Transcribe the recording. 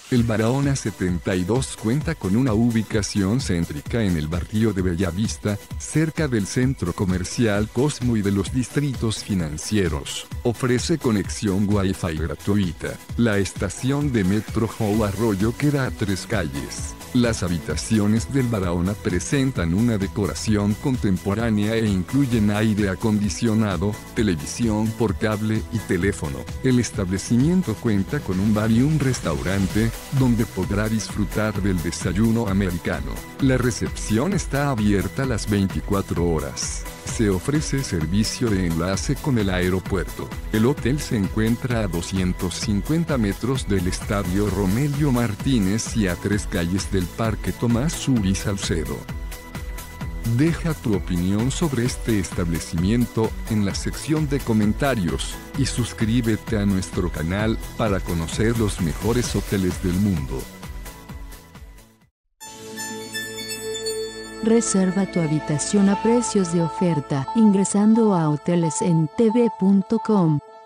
El Barahona 72 cuenta con una ubicación céntrica en el barrio de Bellavista, cerca del centro comercial Cosmo y de los distritos financieros. Ofrece conexión Wi-Fi gratuita. La estación de Metro Jou Arroyo queda a 3 calles. Las habitaciones del Barahona presentan una decoración contemporánea e incluyen aire acondicionado, televisión por cable y teléfono. El establecimiento cuenta con un bar y un restaurante, donde podrá disfrutar del desayuno americano. La recepción está abierta las 24 horas. Se ofrece servicio de enlace con el aeropuerto. El hotel se encuentra a 250 metros del Estadio Romelio Martínez y a 3 calles del Parque Tomás Uri Salcedo. Deja tu opinión sobre este establecimiento en la sección de comentarios, y suscríbete a nuestro canal para conocer los mejores hoteles del mundo. Reserva tu habitación a precios de oferta ingresando a hotelesentv.com.